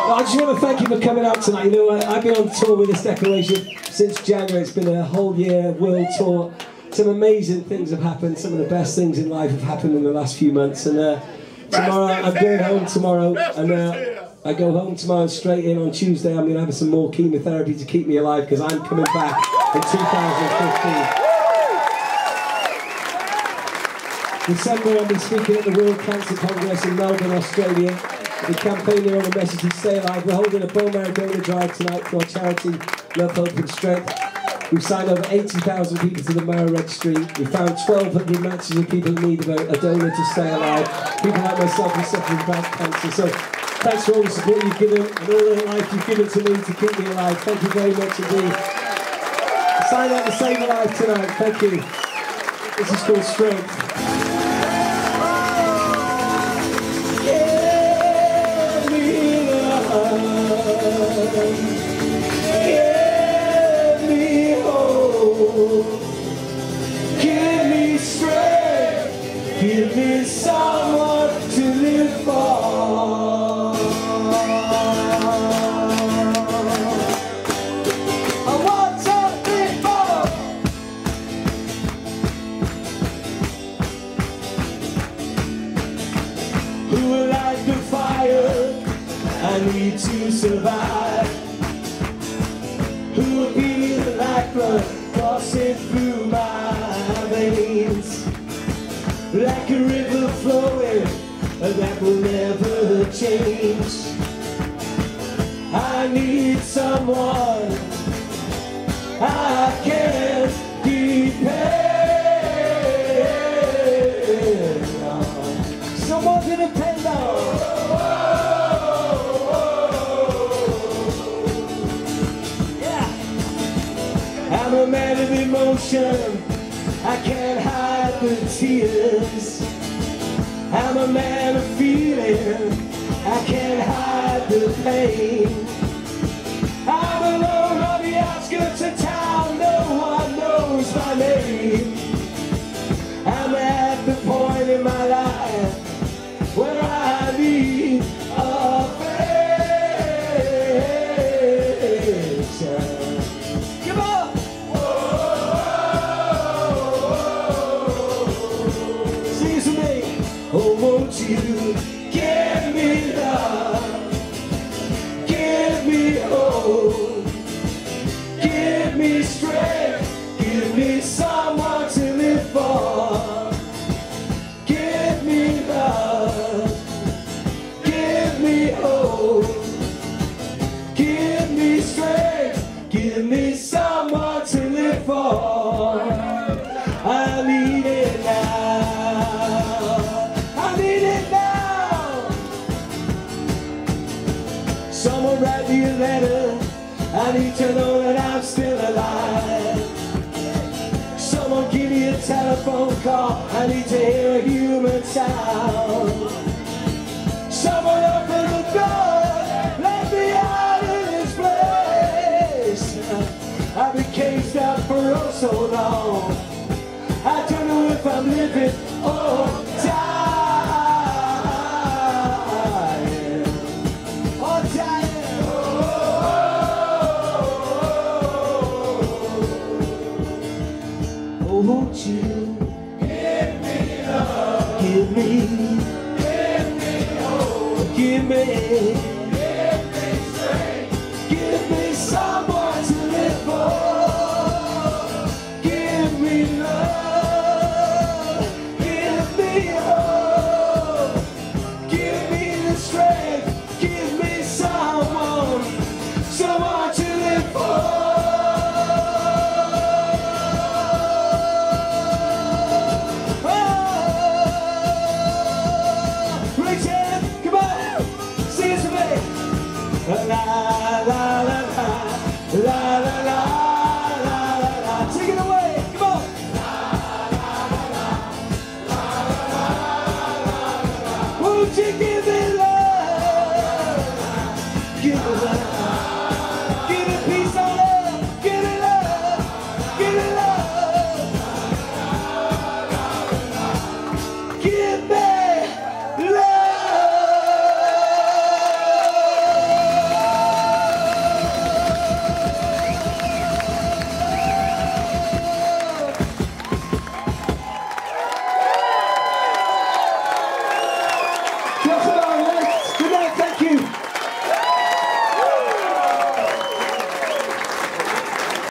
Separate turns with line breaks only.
I just want to thank you for coming out tonight. You know, I've been on tour with this decoration since January. It's been a whole year world tour. Some amazing things have happened. Some of the best things in life have happened in the last few months. And tomorrow, I'm going home tomorrow. And I go home tomorrow straight in on Tuesday. I'm going to have some more chemotherapy to keep me alive because I'm coming back in 2015. December, I'll be speaking at the World Cancer Congress in Melbourne, Australia. We're campaigning on the message to stay alive. We're holding a bone marrow donor drive tonight for our charity, Love, Hope and Strength. We've signed over 80,000 people to the Marrow Registry. We found 1,200 matches of people who need a donor to stay alive. People like myself who suffer from breast cancer. So thanks for all the support you've given and all the life you've given to me to keep me alive. Thank you very much indeed. Sign out to Save Alive tonight. Thank you. This is called Strength.
Give me strength, give me someone to live for. I want something more. Who will light the fire I need to survive? Who will be the lifeblood coursing through my veins, like a river flowing that will never change? I need someone I can depend on, someone to depend on. I'm a man of emotion, I can't hide the tears. I'm a man of feeling, I can't hide the pain. I'm alone on the outskirts of town, no one knows my name. I'm at the point in my life where I need a face. Come on! Oh, won't you give me love, give me hope, give me strength, give me someone to live for. Give me love, give me hope, give me strength, give me someone to live for. I need it now. Someone write me a letter, I need to know that I'm still alive. Someone give me a telephone call, I need to hear a human sound. Someone open the door, let me out of this place. I've been caged up for oh so long, I don't know if I'm living or dying. Won't you give me love, give me hope, give me strength, give me someone to live for. Give me love, give me hope, give me the strength, give me someone to live for. Alive.